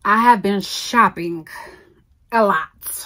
I have been shopping a lot.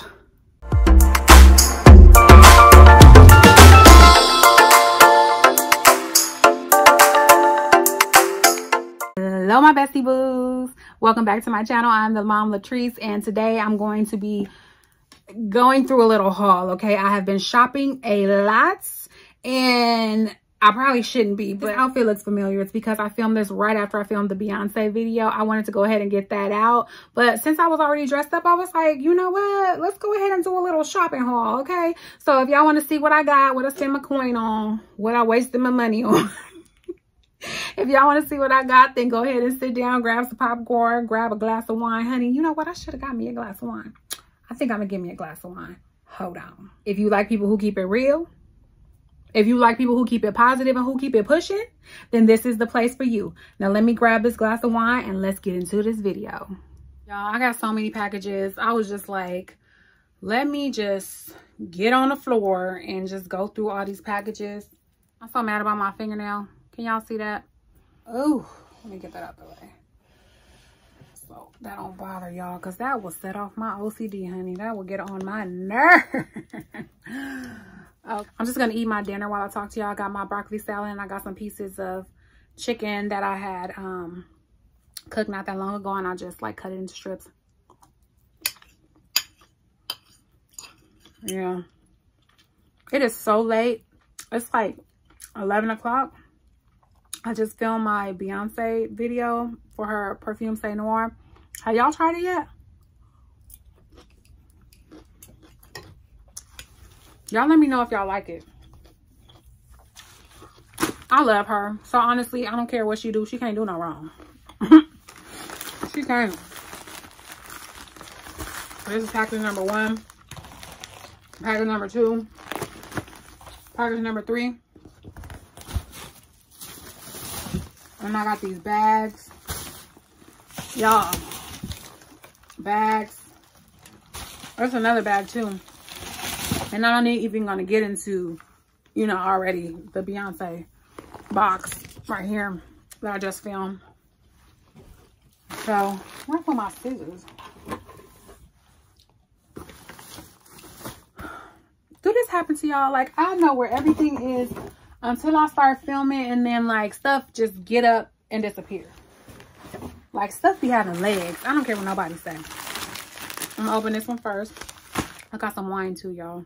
Hello, my bestie boos. Welcome back to my channel. I'm the mom Latrice, and today I'm going to be going through a little haul. Okay, I have been shopping a lot, and I probably shouldn't be, but this outfit looks familiar. It's because I filmed this right after I filmed the Beyonce video. I wanted to go ahead and get that out, but since I was already dressed up, I was like, you know what? Let's go ahead and do a little shopping haul, okay? So if y'all want to see what I got, what I spent my coin on, what I wasted my money on, if y'all want to see what I got, then go ahead and sit down, grab some popcorn, grab a glass of wine. Honey, you know what? I should have got me a glass of wine. I think I'm going to give me a glass of wine. Hold on. If you like people who keep it real, if you like people who keep it positive and who keep it pushing, then this is the place for you. Now, let me grab this glass of wine and let's get into this video. Y'all, I got so many packages. I was just like, let me just get on the floor and just go through all these packages. I'm so mad about my fingernail. Can y'all see that? Oh, let me get that out the way. So that don't bother y'all, because that will set off my OCD, honey. That will get on my nerve. I'm just going to eat my dinner while I talk to y'all. I got my broccoli salad, and I got some pieces of chicken that I had cooked not that long ago, and I just like cut it into strips. Yeah. It is so late. It's like 11 o'clock. I just filmed my Beyonce video for her perfume Say Noir. Have y'all tried it yet? Y'all let me know if y'all like it. I love her. So honestly, I don't care what she do. She can't do no wrong. She can't. This is package number 1. Package number 2. Package number 3. And I got these bags. Y'all. Bags. There's another bag too. And I'm not even going to get into, you know, already the Beyonce box right here that I just filmed. So, where are my scissors? Do this happen to y'all? Like, I know where everything is until I start filming, and then like stuff just get up and disappear. Like stuff be having legs. I don't care what nobody say. I'm gonna open this one first. I got some wine too, y'all.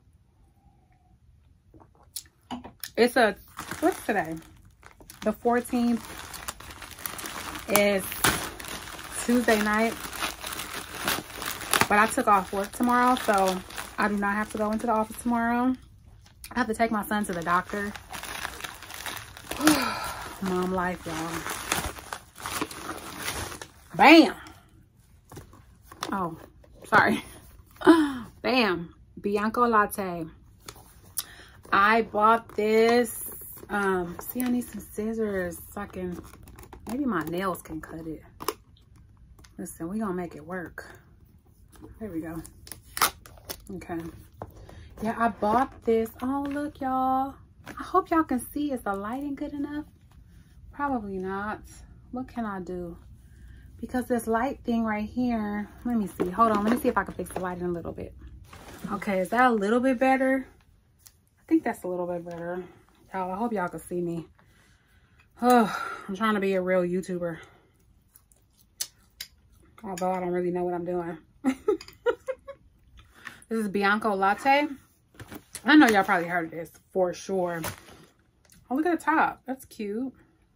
It's what's today? The 14th is Tuesday night. But I took off work tomorrow, so I do not have to go into the office tomorrow. I have to take my son to the doctor. Mom life, y'all. Bam. Oh, sorry. Bam. Bianco latte. I bought this. See, I need some scissors so I can, maybe my nails can cut it. Listen, we gonna make it work. There we go. Okay. Yeah, I bought this. Oh, look, y'all. I hope y'all can see. Is the lighting good enough? Probably not. What can I do? Because this light thing right here, let me see. Hold on. Let me see if I can fix the lighting a little bit. Okay, is that a little bit better? I think that's a little bit better. Y'all, I hope y'all can see me. Oh, I'm trying to be a real YouTuber. Although I don't really know what I'm doing. This is Bianco Latte. I know y'all probably heard of this for sure. Oh, look at the top. That's cute.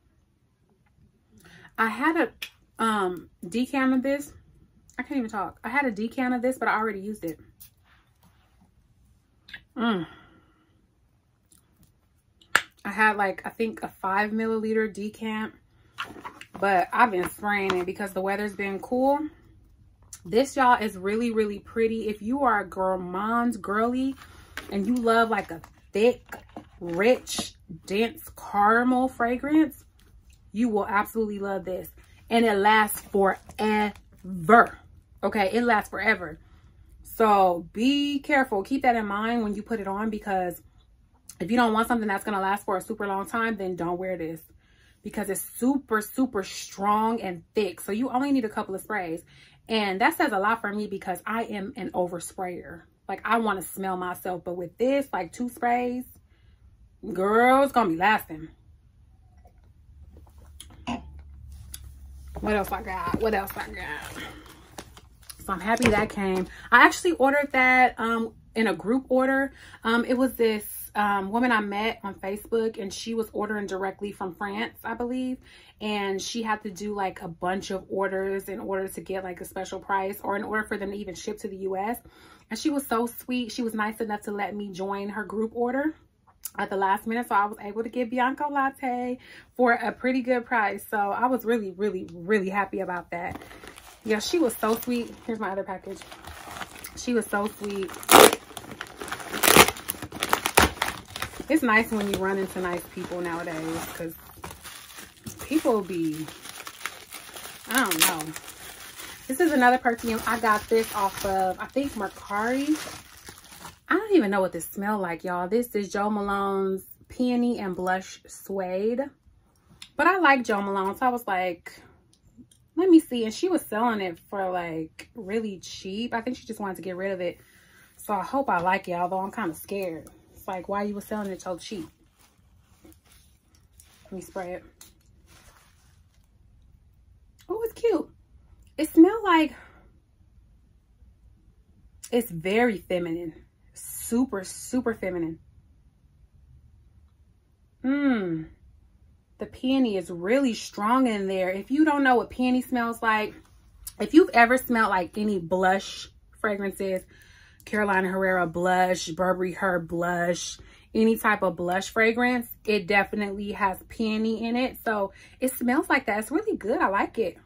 I had a decant of this. I can't even talk. I had a decant of this, but I already used it. I had like, I think a 5 milliliter decant, but I've been spraying it because the weather's been cool. This, y'all, is really, really pretty. If you are a gourmand girly and you love like a thick, rich, dense caramel fragrance, you will absolutely love this. And it lasts forever. Okay, it lasts forever. So be careful. Keep that in mind when you put it on, because if you don't want something that's going to last for a super long time, then don't wear this. because it's super, super strong and thick. So you only need a couple of sprays. And that says a lot for me because I am an oversprayer. Like, I want to smell myself. But with this, like 2 sprays, girl, it's going to be lasting. What else I got? What else I got? So I'm happy that came. I actually ordered that in a group order. It was this woman I met on Facebook, and she was ordering directly from France, I believe. And she had to do like a bunch of orders in order to get like a special price, or in order for them to even ship to the US. And she was so sweet. She was nice enough to let me join her group order at the last minute. So I was able to get Bianco Latte for a pretty good price. So I was really, really, really happy about that. Yeah, she was so sweet. Here's my other package. She was so sweet. It's nice when you run into nice people nowadays, because people be, I don't know. This is another perfume. I got this off of, I think, Mercari. I don't even know what this smells like, y'all. This is Jo Malone's Peony and Blush Suede. But I like Jo Malone, so I was like, let me see. And she was selling it for like really cheap. I think she just wanted to get rid of it. So I hope I like it, although I'm kind of scared. It's like, why you was selling it so cheap? Let me spray it. Oh, it's cute. It smells like, it's very feminine. Super, super feminine. The peony is really strong in there. If you don't know what peony smells like, if you've ever smelled like any blush fragrances, Carolina Herrera blush, Burberry Her blush, any type of blush fragrance, it definitely has peony in it. So it smells like that. It's really good. I like it.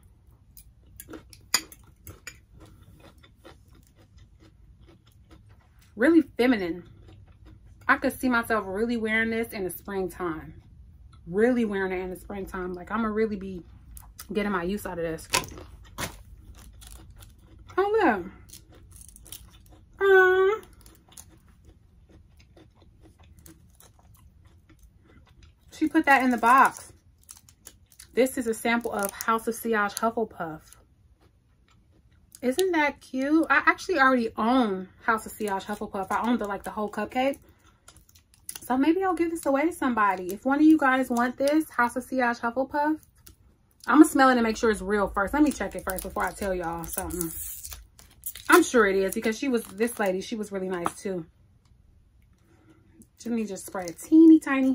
Really feminine. I could see myself really wearing this in the springtime. Really wearing it in the springtime. Like, I'm gonna really be getting my use out of this. Oh, look. She put that in the box. This is a sample of House of Sillage Hufflepuff. Isn't that cute? I actually already own House of Sillage Hufflepuff. I own the whole cupcake. So maybe I'll give this away to somebody. If one of you guys want this House of Sillage Hufflepuff, I'm gonna smell it and make sure it's real first. Let me check it first before I tell y'all something. I'm sure it is, because this lady, she was really nice too. Let me just spray a teeny tiny.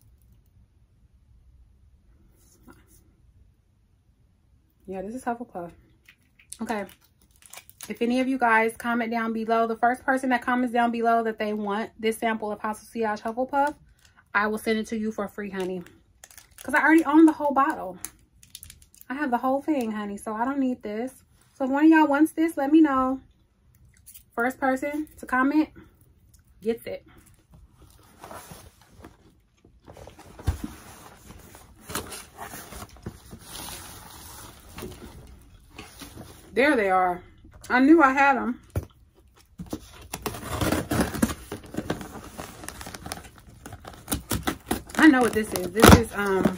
Yeah, this is Hufflepuff. Okay. If any of you guys comment down below, the first person that comments down below that they want this sample of House of Sillage Hufflepuff, I will send it to you for free, honey. Because I already own the whole bottle. I have the whole thing, honey, so I don't need this. So if one of y'all wants this, let me know. First person to comment gets it. There they are. I knew I had them. I know what this is. This is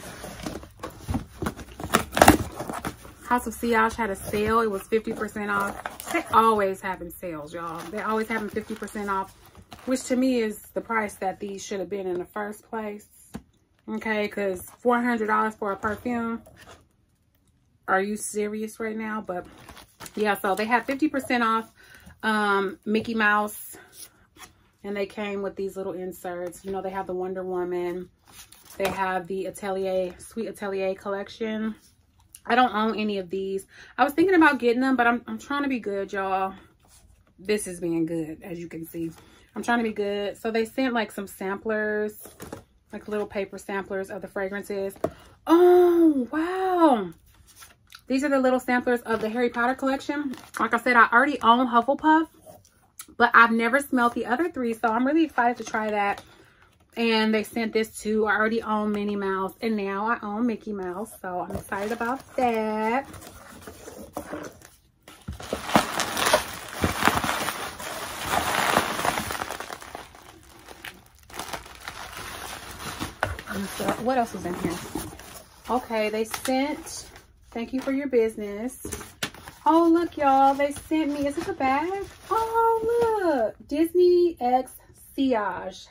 House of Sillage had a sale. It was 50% off. They always having sales, y'all. They always having 50% off, which to me is the price that these should have been in the first place. Okay, because $400 for a perfume. Are you serious right now? But yeah, so they had 50% off Mickey Mouse, and they came with these little inserts. You know, they have the Wonder Woman. They have the Atelier, Sweet Atelier collection. I don't own any of these. I was thinking about getting them, but I'm trying to be good, y'all. This is being good, as you can see. I'm trying to be good. So they sent like some samplers, like little paper samplers of the fragrances. Oh, wow. These are the little samplers of the Harry Potter collection. Like I said, I already own Hufflepuff, but I've never smelled the other three. So I'm really excited to try that. And they sent this too. I already own Minnie Mouse, and now I own Mickey Mouse. So I'm excited about that. So what else was in here? Okay, they sent, thank you for your business. Oh, look, y'all, they sent me, is this a bag? Oh, look, Disney X Sillage,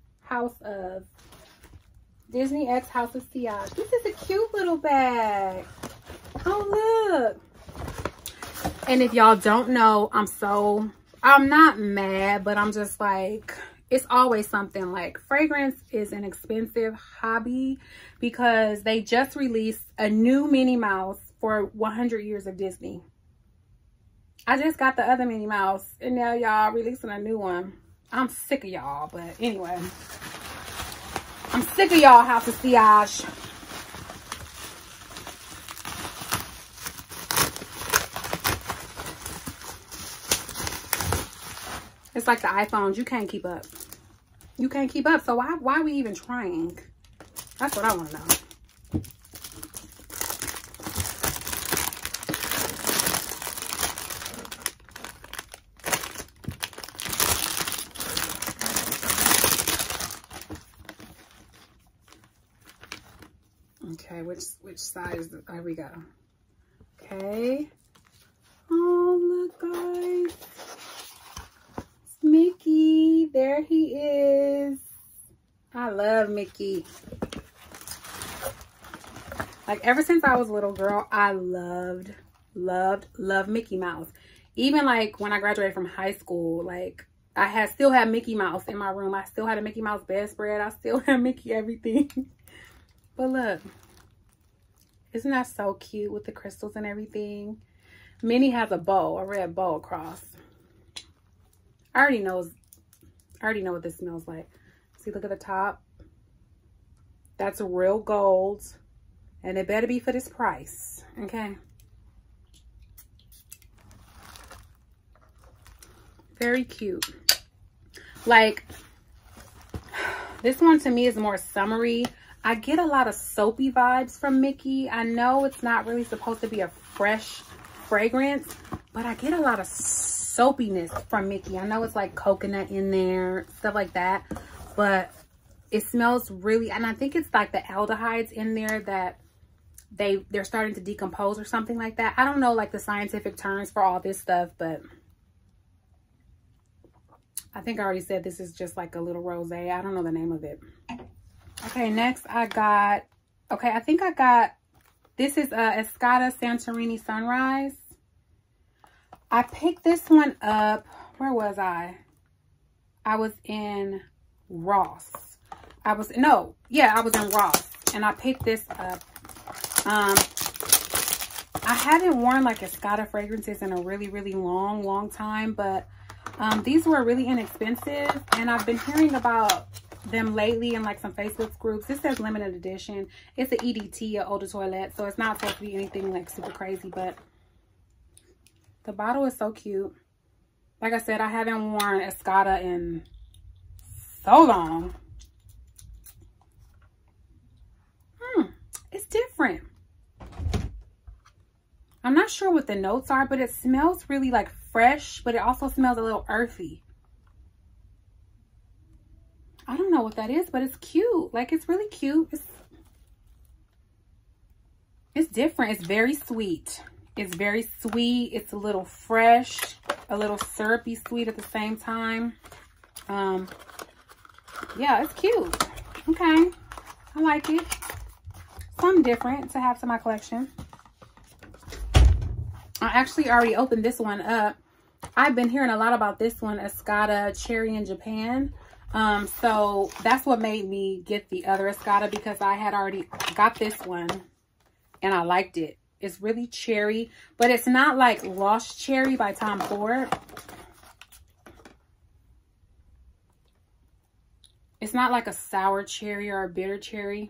Disney X House of Sillage. This is a cute little bag. Oh, look. And if y'all don't know, I'm not mad, but I'm just like, it's always something. Like, fragrance is an expensive hobby because they just released a new Minnie Mouse for 100 years of Disney. I just got the other Minnie Mouse and now y'all releasing a new one. I'm sick of y'all, but anyway. I'm sick of y'all House of Sillage. It's like the iPhones. You can't keep up. You can't keep up. So why are we even trying? That's what I want to know. Okay, which side is there we go. Okay. Oh, look, guys. It's Mickey. There he is. I love Mickey. Like, ever since I was a little girl, I loved Mickey Mouse. Even like when I graduated from high school, like I still had Mickey Mouse in my room. I still had a Mickey Mouse bedspread. I still had Mickey everything. But look, isn't that so cute with the crystals and everything? Minnie has a bow, a red bow across. I already know what this smells like. See, look at the top. That's real gold. And it better be for this price. Okay. Very cute. Like, this one to me is more summery. I get a lot of soapy vibes from Mickey. I know it's not really supposed to be a fresh fragrance, but I get a lot of soapiness from Mickey. I know it's like coconut in there, stuff like that, but it smells really, and I think it's like the aldehydes in there that they're starting to decompose or something like that. I don't know like the scientific terms for all this stuff, but I think I already said this is just like a little rosé. I don't know the name of it. Okay, next I got, this is Escada Santorini Sunrise. I picked this one up, where was I? I was in Ross. I was in Ross, and I picked this up. I haven't worn like Escada fragrances in a really long time, but these were really inexpensive, and I've been hearing about them lately in like some Facebook groups. This says limited edition. It's an EDT, an eau de toilette, so it's not supposed to be anything like super crazy, but the bottle is so cute. Like I said, I haven't worn Escada in so long. It's different. I'm not sure what the notes are, but it smells really like fresh, but it also smells a little earthy. I don't know what that is, but it's cute. Like, it's really cute. It's different. It's very sweet. It's very sweet. It's a little fresh, a little syrupy sweet at the same time. Yeah, it's cute. Okay. I like it. Something different to have to my collection. I actually already opened this one up. I've been hearing a lot about this one, Escada Cherry in Japan. So that's what made me get the other Escada, because I had already got this one and I liked it. It's really cherry, but it's not like Lost Cherry by Tom Ford. It's not like a sour cherry or a bitter cherry.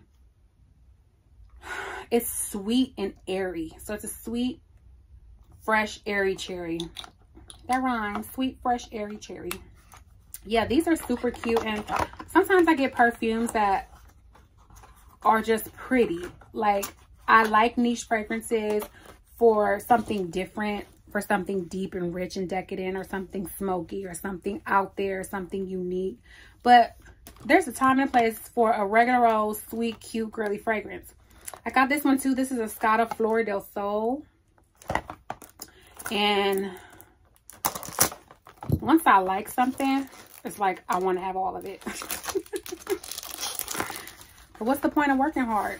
It's sweet and airy. So it's a sweet, fresh, airy cherry. That rhymes. Sweet, fresh, airy cherry. Yeah, these are super cute. And sometimes I get perfumes that are just pretty. Like, I like niche fragrances for something different, for something deep and rich and decadent, or something smoky, or something out there, something unique. But there's a time and place for a regular old, sweet, cute, girly fragrance. I got this one too. This is a Escada Flor del Sol. And once I like something, it's like I want to have all of it. But what's the point of working hard?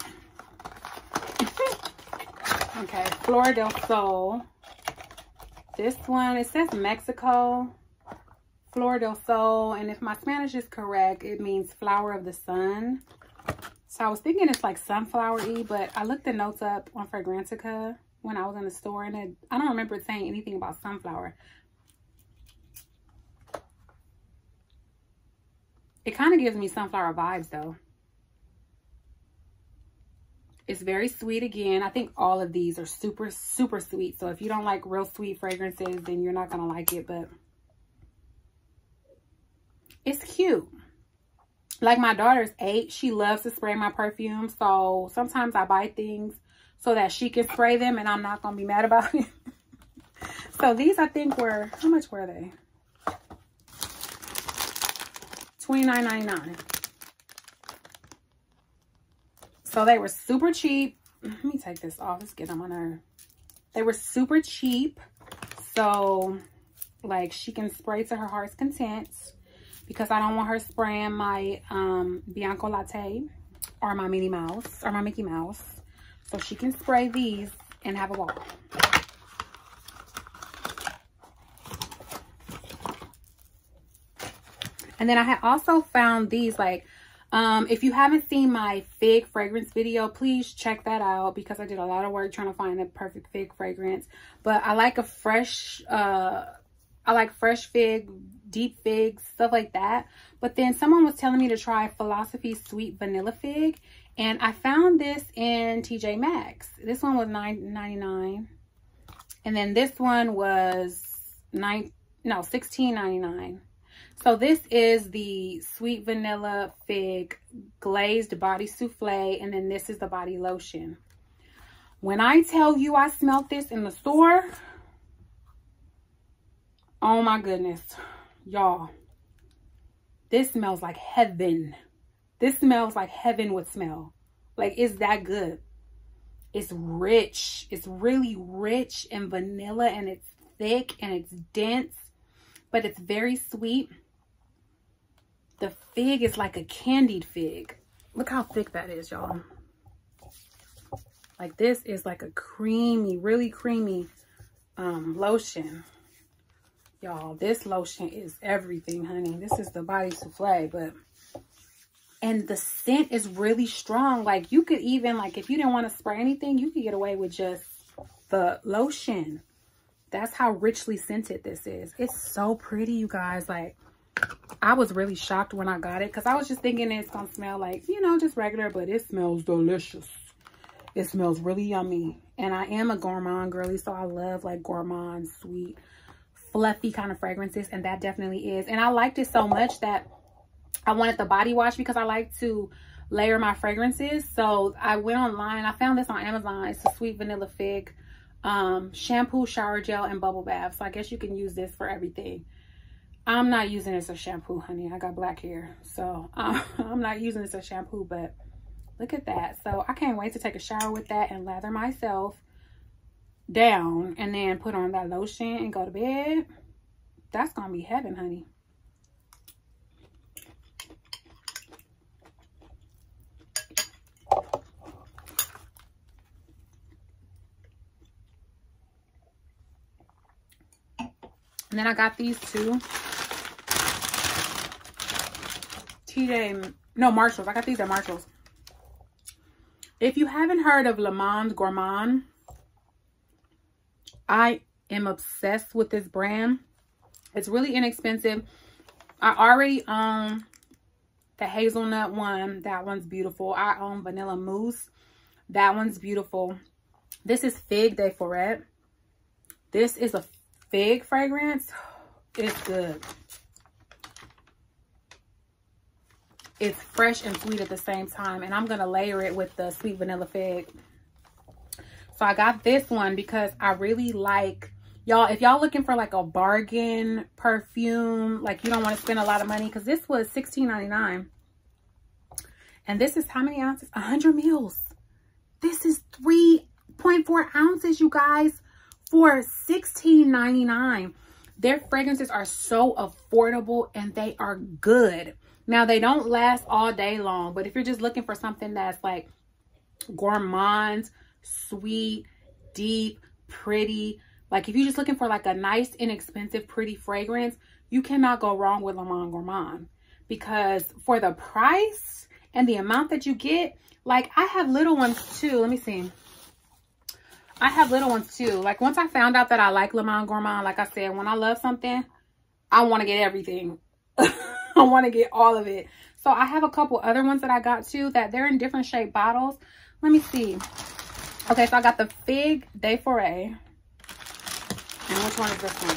Okay, Flor del Sol. This one, it says Mexico. Flor del Sol. And if my Spanish is correct, it means flower of the sun. So I was thinking it's like sunflower-y, but I looked the notes up on Fragrantica when I was in the store, and I don't remember it saying anything about sunflower. It kind of gives me sunflower vibes though. It's very sweet again. I think all of these are super, super sweet. So if you don't like real sweet fragrances, then you're not going to like it, but it's cute. Like my daughter's 8. She loves to spray my perfume. So sometimes I buy things so that she can spray them and I'm not going to be mad about it. So these I think were, how much were they? $29.99. So they were super cheap. Let me take this off. Let's get them on her. They were super cheap. So like she can spray to her heart's content, because I don't want her spraying my Bianco Latte or my Minnie Mouse or my Mickey Mouse. So she can spray these and have a ball. And then I had also found these, like, if you haven't seen my fig fragrance video, please check that out, because I did a lot of work trying to find the perfect fig fragrance. But I like a fresh, I like fresh fig, deep fig, stuff like that. But then someone was telling me to try Philosophy Sweet Vanilla Fig, and I found this in TJ Maxx. This one was $9.99, and then this one was $16.99. So this is the Sweet Vanilla Fig Glazed Body Souffle, and then this is the body lotion. When I tell you I smelled this in the store, oh my goodness, y'all, this smells like heaven. This smells like heaven would smell. Like, it's that good. It's rich. It's really rich and vanilla, and it's thick and it's dense, but it's very sweet. The fig is like a candied fig. Look how thick that is, y'all. Like, this is like a creamy, really creamy lotion. Y'all, this lotion is everything, honey. This is the body souffle, and the scent is really strong. Like, you could even, like, if you didn't want to spray anything, you could get away with just the lotion. That's how richly scented this is. It's so pretty, you guys. Like, I was really shocked when I got it, because I was just thinking it's gonna smell like, you know, just regular, but it smells delicious. It smells really yummy. And I am a gourmand girly, so I love like gourmand, sweet, fluffy kind of fragrances, and that definitely is. And I liked it so much that I wanted the body wash, because I like to layer my fragrances. So I went online. I found this on Amazon. It's a Sweet Vanilla Fig shampoo, shower gel, and bubble bath. So I guess you can use this for everything. I'm not using this as shampoo, honey. I got black hair, so I'm not using this as shampoo, but look at that. So I can't wait to take a shower with that and lather myself down and then put on that lotion and go to bed. That's gonna be heaven, honey. And then I got these two Marshalls. I got these at Marshalls. If you haven't heard of Le Monde Gourmand, I am obsessed with this brand. It's really inexpensive. I already own the hazelnut one. That one's beautiful. I own Vanilla Mousse. That one's beautiful. This is Fig de Forêt. This is a fig fragrance. It's good. It's fresh and sweet at the same time, and I'm gonna layer it with the Sweet Vanilla Fig. So I got this one because I really like, y'all, if y'all looking for like a bargain perfume, like you don't want to spend a lot of money, because this was $16.99, and this is how many ounces? 100 mils. This is 3.4 ounces, you guys, for $16.99. Their fragrances are so affordable and they are good. Now, they don't last all day long, but if you're just looking for something that's like gourmand, sweet, deep, pretty, like if you're just looking for like a nice, inexpensive, pretty fragrance, you cannot go wrong with Le Monde Gourmand, because for the price and the amount that you get, like I have little ones too. Let me see. I have little ones too. Like once I found out that I like Le Monde Gourmand, like I said, when I love something, I want to get everything. I want to get all of it. So I have a couple other ones that I got too, that they're in different shaped bottles. Let me see. Okay, so I got the Fig de Forêt. And which one is this one?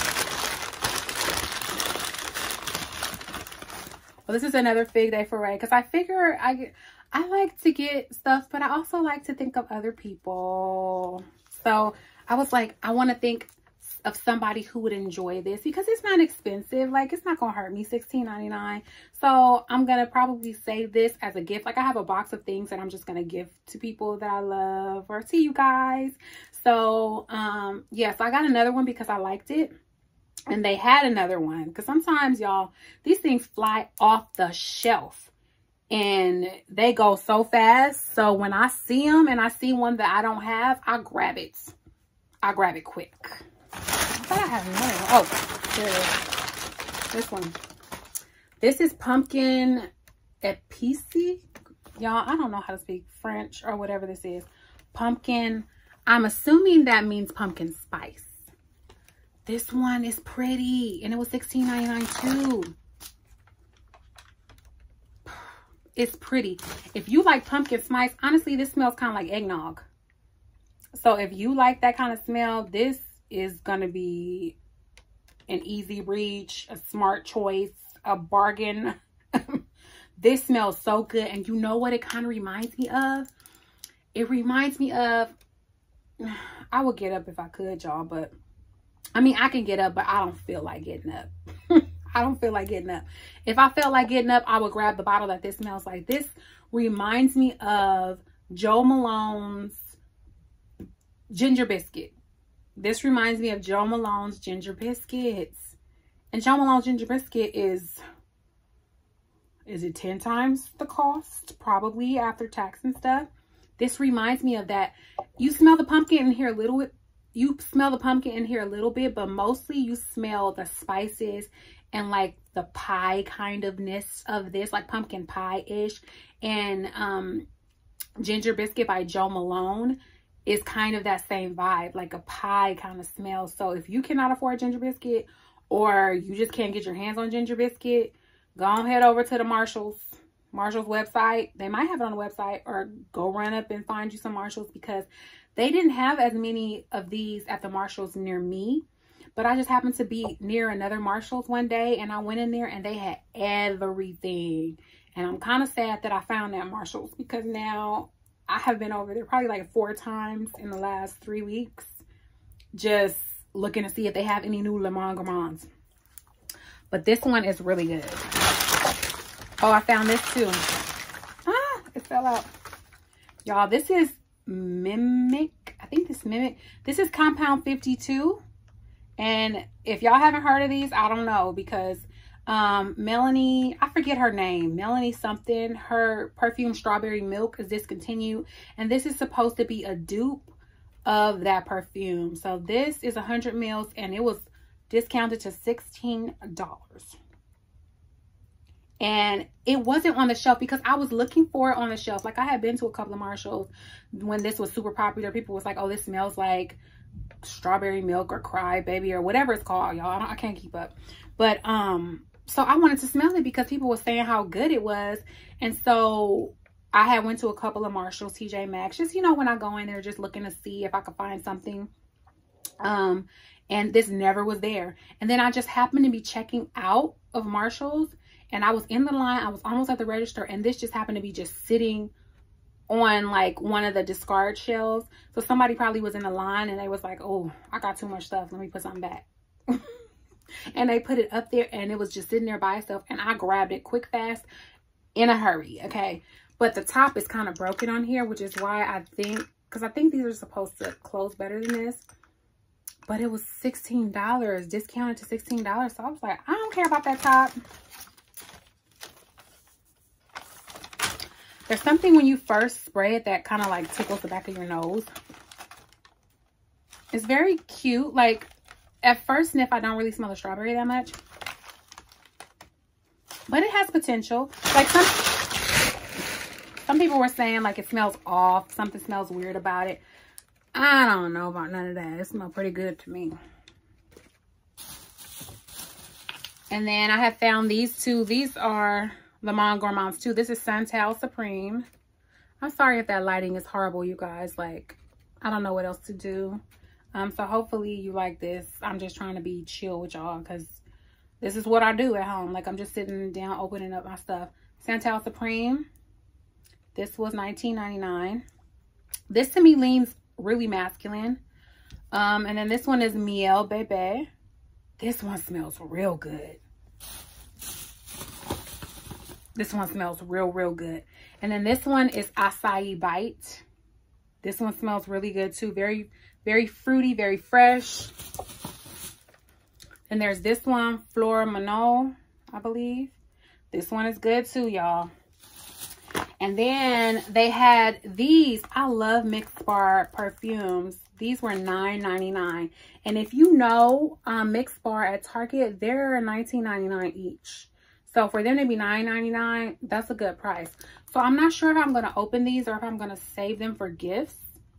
Well, this is another Fig de Forêt, because I figure I like to get stuff, but I also like to think of other people. So I was like, I want to think of somebody who would enjoy this, because it's not expensive. Like, it's not gonna hurt me. $16.99. So I'm gonna probably save this as a gift. Like, I have a box of things that I'm just gonna give to people that I love, or to you guys. So yeah, so I got another one because I liked it, and they had another one, because sometimes, y'all, these things fly off the shelf and they go so fast. So when I see them and I see one that I don't have, I grab it. I grab it quick. I thought I had another one. Oh, there it is. This one. This is Pumpkin Épice. Y'all, I don't know how to speak French or whatever this is. Pumpkin. I'm assuming that means pumpkin spice. This one is pretty, and it was $16.99 too. It's pretty. If you like pumpkin spice, honestly, this smells kind of like eggnog. So if you like that kind of smell, this is going to be an easy reach, a smart choice, a bargain. This smells so good. And you know what it kind of reminds me of? It reminds me of, I would get up if I could, y'all, but I mean, I can get up, but I don't feel like getting up. I don't feel like getting up. If I felt like getting up, I would grab the bottle that this smells like. This reminds me of Jo Malone's ginger biscuit. This reminds me of Jo Malone's ginger biscuits. And Jo Malone's ginger biscuit is it 10 times the cost? Probably, after tax and stuff. This reminds me of that. You smell the pumpkin in here a little bit. You smell the pumpkin in here a little bit, but mostly you smell the spices and like the pie kind ofness of this, like pumpkin pie-ish. And Ginger Biscuit by Jo Malone is kind of that same vibe, like a pie kind of smell. So if you cannot afford Ginger Biscuit, or you just can't get your hands on Ginger Biscuit, go on, head over to the Marshall's website. They might have it on the website, or go run up and find you some Marshalls, because they didn't have as many of these at the Marshalls near me. But I just happened to be near another Marshalls one day, and I went in there and they had everything. And I'm kind of sad that I found that Marshalls, because now I have been over there probably like 4 times in the last 3 weeks, just looking to see if they have any new Le Monde Gourmands. But this one is really good. Oh, I found this too. Ah, it fell out. Y'all, this is Mimic. I think this Mimic. This is Compound 52. And if y'all haven't heard of these, I don't know, because Melanie, I forget her name, Melanie something, her perfume Strawberry Milk is discontinued, and this is supposed to be a dupe of that perfume. So this is 100 mils, and it was discounted to $16. And it wasn't on the shelf, because I was looking for it on the shelf. Like, I had been to a couple of Marshalls when this was super popular. People was like, oh, this smells like Strawberry Milk or Cry Baby or whatever it's called, y'all. I can't keep up. But so I wanted to smell it because people were saying how good it was. And so I had went to a couple of Marshalls, TJ Maxx, just, you know, when I go in there just looking to see if I could find something. And this never was there. And then I just happened to be checking out of Marshalls, and I was in the line. I was almost at the register, and this just happened to be just sitting on like one of the discard shelves. So somebody probably was in the line and they was like, oh, I got too much stuff, let me put something back. And they put it up there, and it was just sitting there by itself, and I grabbed it quick, fast, in a hurry. Okay, but the top is kind of broken on here, which is why I think, because I think these are supposed to close better than this. But it was $16, discounted to $16. So I was like, I don't care about that top. There's something when you first spray it that kind of like tickles the back of your nose. It's very cute. Like, at first sniff, I don't really smell the strawberry that much. But it has potential. Like, some people were saying, like, it smells off. Something smells weird about it. I don't know about none of that. It smells pretty good to me. And then I have found these two. These are Le Monde Gourmands too. This is Santal Supreme. I'm sorry if that lighting is horrible, you guys. Like, I don't know what else to do. So hopefully you like this. I'm just trying to be chill with y'all because this is what I do at home. Like, I'm just sitting down, opening up my stuff. Santal Supreme. This was $19.99. This to me leans really masculine. And then this one is Miel Bébé. This one smells real good. This one smells real good. And then this one is Acai Bite. This one smells really good too. Very fruity, very fresh. And there's this one, Fleur Manol, I believe. This one is good too, y'all. And then they had these. I love Mixed Bar perfumes. These were $9.99. And if you know Mixed Bar at Target, they're $19.99 each. So for them to be $9.99, that's a good price. So I'm not sure if I'm going to open these or if I'm going to save them for gifts.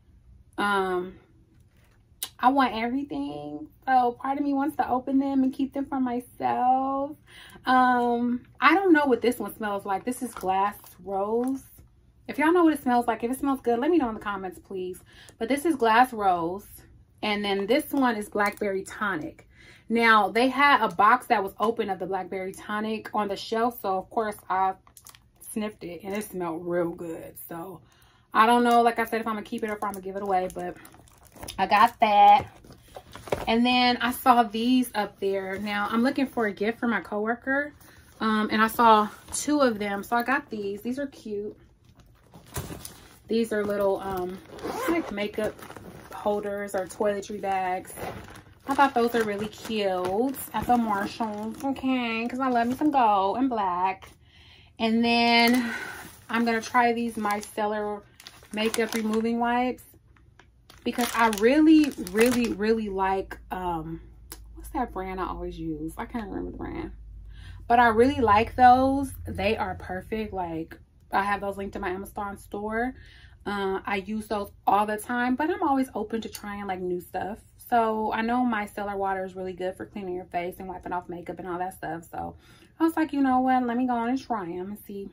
I want everything. So part of me wants to open them and keep them for myself. I don't know what this one smells like. This is Glass Rose. If y'all know what it smells like, if it smells good, let me know in the comments, please. But this is Glass Rose. And then this one is Blackberry Tonic. Now, they had a box that was open of the Blackberry Tonic on the shelf. So, of course, I sniffed it and it smelled real good. So, I don't know, like I said, if I'm going to keep it or if I'm going to give it away. But I got that. And then I saw these up there. Now, I'm looking for a gift for my coworker. And I saw two of them. So, I got these. These are cute. These are little like makeup holders or toiletry bags. I thought those are really cute at the Marshalls, okay, because I love me some gold and black. And then I'm going to try these Micellar makeup removing wipes because I really like, what's that brand I always use? I can't remember the brand. But I really like those. They are perfect. Like, I have those linked to my Amazon store. I use those all the time, but I'm always open to trying like new stuff. So I know micellar water is really good for cleaning your face and wiping off makeup and all that stuff. So I was like, you know what? Let me go on and try them and see.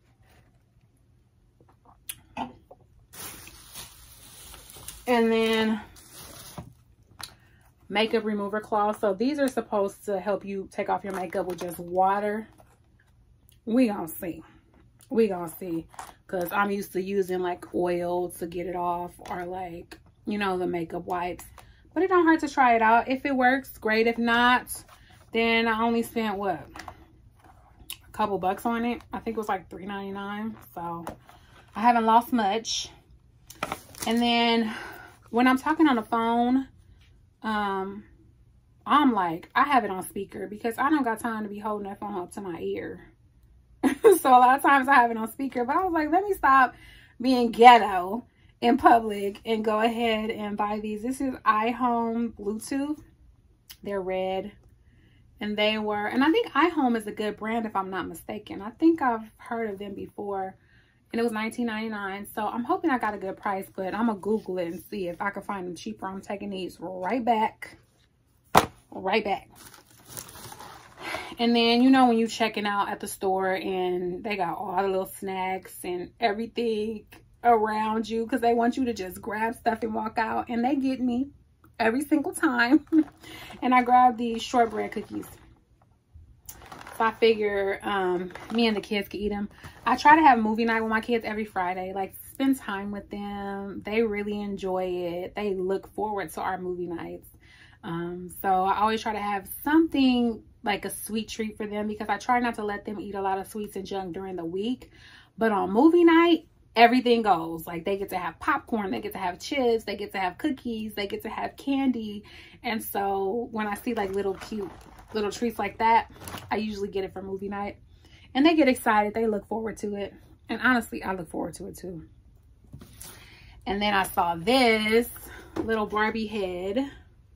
And then makeup remover cloths. So these are supposed to help you take off your makeup with just water. We gonna see. We gonna see. Because I'm used to using like oil to get it off or like, you know, the makeup wipes. But it don't hurt to try it out. If it works, great. If not, then I only spent, what, a couple bucks on it. I think it was like $3.99. So I haven't lost much. And then when I'm talking on the phone, I'm like, I have it on speaker because I don't got time to be holding that phone up to my ear. So a lot of times I have it on speaker. But I was like, let me stop being ghetto in public and go ahead and buy these. This is iHome Bluetooth. They're red. And they were, and I think iHome is a good brand if I'm not mistaken. I think I've heard of them before. And it was $19.99. So I'm hoping I got a good price, but I'm going to Google it and see if I can find them cheaper. I'm taking these right back. Right back. And then, you know, when you checking out at the store and they got all the little snacks and everything around you because they want you to just grab stuff and walk out, and they get me every single time. And I grabbed these shortbread cookies. So I figure me and the kids could eat them. I try to have movie night with my kids every Friday, like spend time with them. They really enjoy it. They look forward to our movie nights. So I always try to have something like a sweet treat for them because I try not to let them eat a lot of sweets and junk during the week. But on movie night, everything goes. Like, they get to have popcorn, they get to have chips, they get to have cookies, they get to have candy. And so when I see like little cute little treats like that, I usually get it for movie night. And they get excited, they look forward to it. And honestly, I look forward to it too. And then I saw this little Barbie head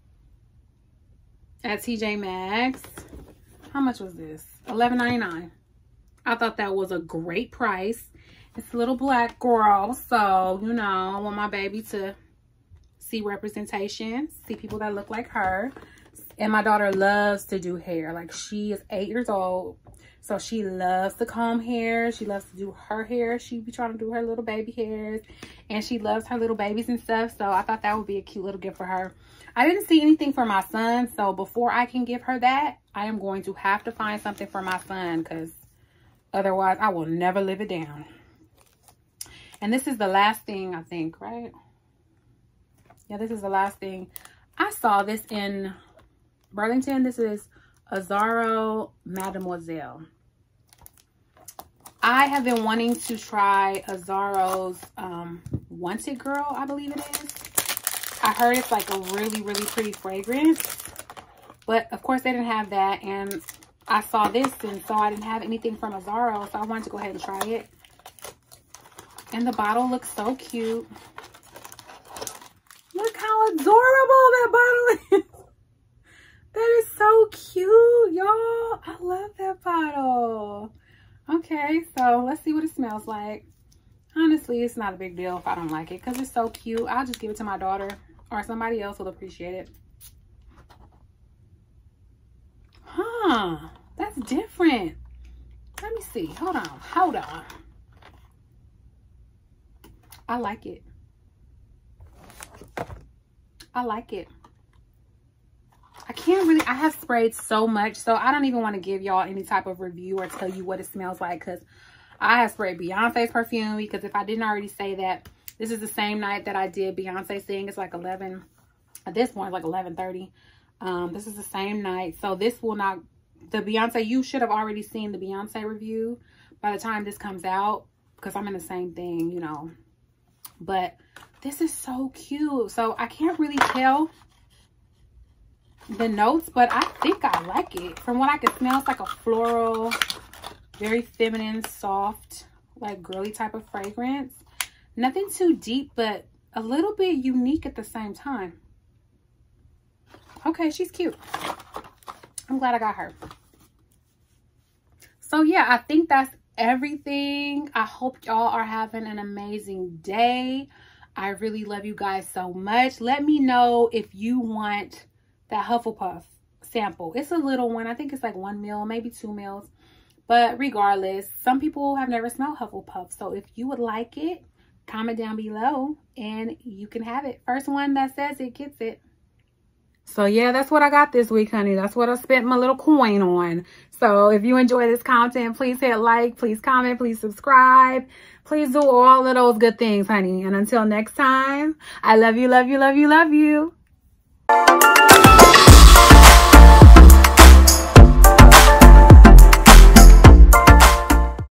at TJ Maxx. How much was this? $11.99. I thought that was a great price. It's a little black girl, so, you know, I want my baby to see representation, see people that look like her. And my daughter loves to do hair. Like, she is 8 years old, so she loves to comb hair. She loves to do her hair. She be trying to do her little baby hairs, and she loves her little babies and stuff. So I thought that would be a cute little gift for her. I didn't see anything for my son, so before I can give her that, I am going to have to find something for my son, because otherwise I will never live it down. And this is the last thing, I think, right? Yeah, this is the last thing. I saw this in Burlington. This is Azzaro Mademoiselle. I have been wanting to try Azzaro's Wanted Girl, I believe it is. I heard it's like a really, really pretty fragrance. But, of course, they didn't have that. And I saw this and saw I didn't have anything from Azzaro. So I wanted to go ahead and try it. And the bottle looks so cute. Look how adorable that bottle is. That is so cute, y'all. I love that bottle. Okay, so let's see what it smells like. Honestly, it's not a big deal if I don't like it, because it's so cute. I'll just give it to my daughter, or somebody else will appreciate it. Huh, that's different. Let me see. Hold on. Hold on. I like it. I like it. I can't really, I have sprayed so much, so I don't even want to give y'all any type of review or tell you what it smells like, because I have sprayed Beyonce's perfume, because if I didn't already say that, this is the same night that I did Beyonce Sing. It's like 11, at this point, like 11:30. This is the same night, so this will not, the Beyonce, you should have already seen the Beyonce review by the time this comes out, because I'm in the same thing, you know. But this is so cute. So I can't really tell the notes, but I think I like it. From what I can smell, it's like a floral, very feminine, soft, like girly type of fragrance. Nothing too deep, but a little bit unique at the same time. Okay, she's cute. I'm glad I got her. So yeah, I think that's everything. I hope y'all are having an amazing day. I really love you guys so much. Let me know if you want that Hufflepuff sample. It's a little one. I think it's like 1 ml, maybe 2 ml. But regardless, some people have never smelled Hufflepuff. So if you would like it, comment down below and you can have it. First one that says it gets it. So yeah, that's what I got this week, honey. That's what I spent my little coin on. So if you enjoy this content, please hit like, please comment, please subscribe. Please do all of those good things, honey. And until next time, I love you, love you, love you, love you.